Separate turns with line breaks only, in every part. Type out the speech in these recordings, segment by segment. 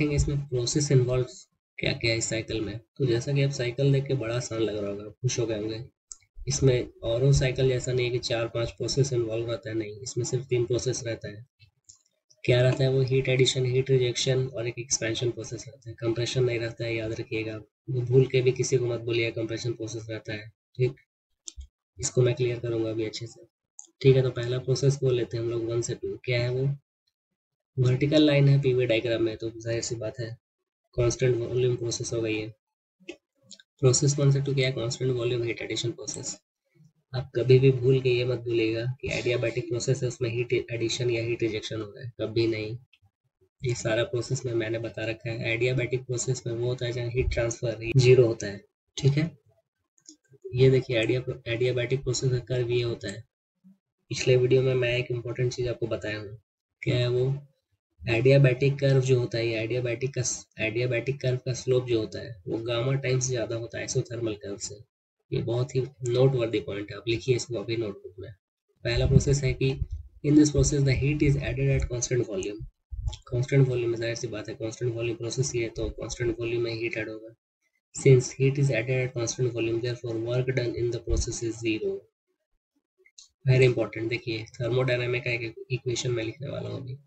देखेंगे इसमें process involve क्या क्या है इस साइकिल में। तो जैसा कि आप साइकिल देख के बड़ा आसान लग रहा होगा, खुश हो गए होंगे। इसमें औरों साइकिल जैसा नहीं है कि 4-5 प्रोसेस इन्वॉल्व रहता है, नहीं, इसमें सिर्फ 3 प्रोसेस रहता है। क्या रहता है वो? हीट एडिशन, हीट रिजेक्शन और एक एक्सपेंशन प्रोसेस रहता है। कंप्रेशन नहीं रहता है, याद रखिएगा। वो भूल के भी किसी को मत बोलिए कंप्रेशन प्रोसेस रहता है, ठीक। इसको मैं क्लियर करूंगा अभी अच्छे से। ठीक है, तो पहला प्रोसेस को लेते हैं हम लोग 1 से 2। क्या है वो? वर्टिकल लाइन है पीवी डायग्राम में, तो जाहिर सी बात है कांस्टेंट वॉल्यूम प्रोसेस होगा ये। प्रोसेस 1 से 2 क्या है? Constant volume heat addition process. आप कभी भी भूल के ये मत भूलिएगा कि एडियाबैटिक प्रोसेस है उसमें हीट एडिशन या हीट रिजेक्शन हो रहा है, कभी नहीं। ये सारा प्रोसेस में मैंने बता रखा है। एडियाबैटिक प्रोसेस में वो होता है जहाँ हीट ट्रांसफर जीरो होता है, ठीक है। ये देखिए एडियाबैटिक प्रोसेस का कर्व ये होता है। पिछले वीडियो में मैं एक इम्पोर्टेंट चीज आपको बताया हूँ। क्या है वो? एडियाबैटिक कर्व जो होता है, एडियाबैटिक कर्व का स्लोप जो होता है वो गामा टाइम्स ज्यादा होता है आइसोथर्मल कर्व से। ये बहुत ही नोट वर्दी पॉइंट है, आप लिखिए इसको अभी नोटबुक में। पहला प्रोसेस है कि in this process the heat is added at constant volume. Constant volume में जाहिर सी बात है, कांस्टेंट वॉल्यूम प्रोसेस ये है तो कांस्टेंट वॉल्यूम में हीट ऐड होगा। Since heat is added at constant volume therefore work done in the process is zero. Very important. देखिए थर्मोडायनामिक का एक इक्वेशन में लिखने वाला हूँ अभी।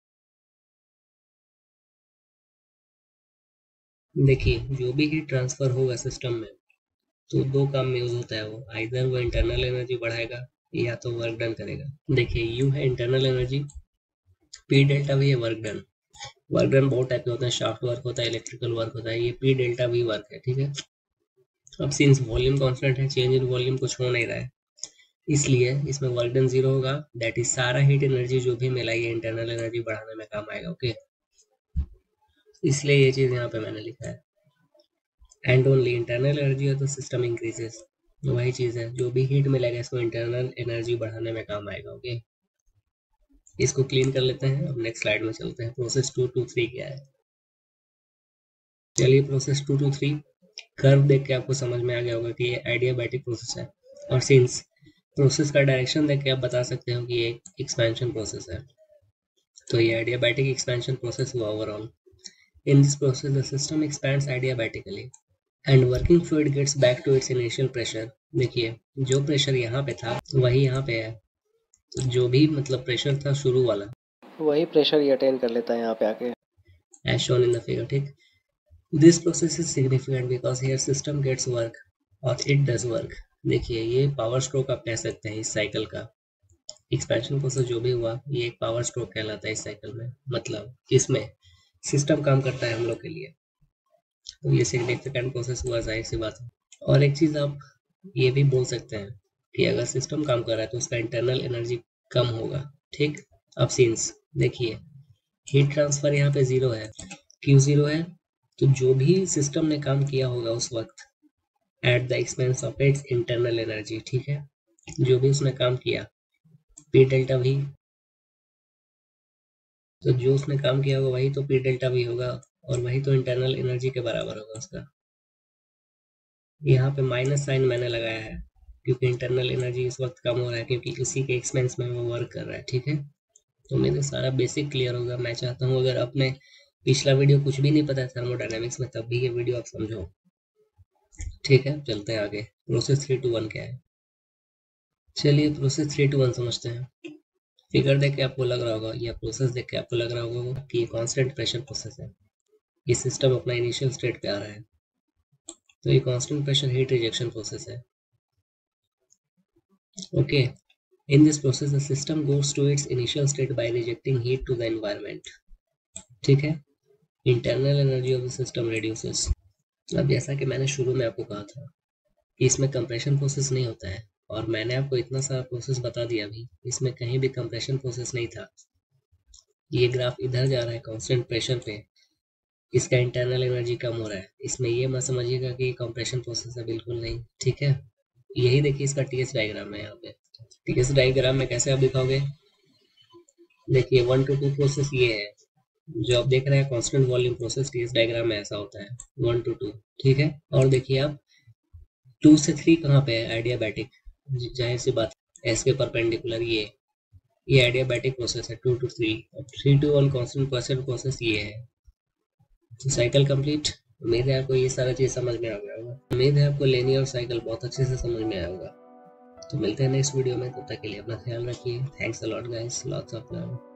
देखिए जो भी हीट ट्रांसफर होगा सिस्टम में तो दो काम में यूज होता है वो, आइदर वो इंटरनल एनर्जी बढ़ाएगा या तो वर्क डन करेगा। देखिए यू है internal energy, P delta V है वर्क डन। वर्क डन बहुत टाइप के होते हैं, शाफ्ट वर्क होता है, इलेक्ट्रिकल वर्क होता है, ये पी डेल्टा वी वर्क है, ठीक है। अब सिंस वॉल्यूम कांस्टेंट है, चेंज इन वॉल्यूम कुछ हो नहीं रहा है, इसलिए इसमें वर्क डन जीरो होगा। दैट इज सारा हीट एनर्जी जो भी मिलाई है इंटरनल एनर्जी बढ़ाने में काम आएगा, ओके। इसलिए ये चीज यहाँ पे मैंने लिखा है। And only internal energy of the system increases. वही चीज है, जो भी हीट मिलेगा इसको इंटरनल एनर्जी बढ़ाने में काम आएगा, ओके। इसको क्लीन कर लेते हैं। अब नेक्स्ट स्लाइड में चलते हैं। प्रोसेस 2 to 3 क्या है? चलिए प्रोसेस 2 to 3 कर्व देख के आपको समझ में आ गया होगा कि ये एडियाबैटिक प्रोसेस है। और सिंस प्रोसेस का डायरेक्शन देख के आप बता सकते हो कि ये एक्सपेंशन प्रोसेस है, तो ये एडियाबैटिक एक्सपेंशन प्रोसेस हुआ overall. In this process the system expands adiabatically and working fluid gets back to its initial pressure. देखिए जो प्रेशर यहाँ पे था वही यहाँ पे है, तो जो भी मतलब प्रेशर था शुरू वाला
वही प्रेशर ये अटेन कर लेता है यहाँ पे आके।
As shown in the figure, ठीक। This process is significant because here system gets work और इट डज वर्क। देखिए ये पावर स्ट्रोक आप कह सकते हैं इस साइकिल का। एक्सपेंशन प्रोसेस जो भी हुआ ये एक पावर स्ट्रोक कहलाता है इस साइकिल में, मतलब इसमें सिस्टम काम करता है हम लोग के लिए, तो ये सिग्निफिकेंट प्रोसेस हुआ, जाहिर सी बात है। और एक चीज आप ये भी बोल सकते हैं कि अगर सिस्टम काम कर रहा है तो उसका इंटरनल एनर्जी कम होगा, ठीक। अब सीन्स देखिए हीट ट्रांसफर यहाँ पे जीरो है, क्यों जीरो है? तो जो भी सिस्टम ने काम किया होगा उस वक्त at the expense of its internal energy, ठीक है। जो भी उसने काम किया पी डेल्टा वी, तो जो उसने काम किया होगा वही तो पी डेल्टा वी होगा और वही तो इंटरनल एनर्जी के बराबर होगा उसका। यहाँ पे माइनस साइन मैंने लगाया है क्योंकि इंटरनल एनर्जी इस वक्त कम हो रहा है क्योंकि उसी के एक्सपेंस में वो वर्क कर रहा है, ठीक है। तो मेरे सारा बेसिक क्लियर होगा। मैं चाहता हूँ अगर आपने पिछला वीडियो कुछ भी नहीं पता है थर्मोडायनेमिक्स में तब भी ये वीडियो आप समझो, ठीक है। चलते हैं आगे। प्रोसेस 3 to 1 क्या है? चलिए प्रोसेस 3 to 1 समझते हैं। फिगर देख के आपको लग रहा होगा या प्रोसेस देख के आपको लग रहा होगा कि ये कांस्टेंट प्रेशर प्रोसेस है, ये सिस्टम अपना इनिशियल स्टेट पे आ रहा है, तो ये constant pressure heat rejection process okay, ओके। In this process, the system goes to its initial state by rejecting heat to the environment. ठीक है, internal energy of the system reduces. अब जैसा कि मैंने शुरू में आपको कहा था कि इसमें कंप्रेशन प्रोसेस नहीं होता है और मैंने आपको इतना सारा प्रोसेस बता दिया भी, इसमें कहीं भी कंप्रेशन प्रोसेस नहीं था। ये ग्राफ इधर जा रहा है कांस्टेंट प्रेशर पे, इसका इंटरनल एनर्जी कम हो रहा है। इसमें ये मत समझिएगा कि कंप्रेशन प्रोसेस है, बिल्कुल नहीं, ठीक है। यही देखिए इसका टीएस डायग्राम है। यहाँ पे टीएस डायग्राम में कैसे आप दिखाओगे? देखिए 1 to 2 प्रोसेस ये है जो आप देख रहे हैं constant volume process, TS diagram में ऐसा होता है 1 to 2, ठीक है। और देखिए आप 2 से 3 कहाँ पे है? एडियाबैटिक, जाहिर सी बात एस के परपेंडिकुलर ये एडियाबैटिक प्रोसेस है 2 to 3। 3 to 1 constant pressure process ये है, तो साइकिल कंप्लीट। उम्मीद है आपको ये सारा चीज़ समझ में आ गया होगा। उम्मीद है आपको लीनियर साइकिल बहुत अच्छे से समझ में आया होगा। तो मिलते हैं नेक्स्ट वीडियो में, तब तक के लिए अपना ख्याल रखिए। Thanks a lot guys, lots of love.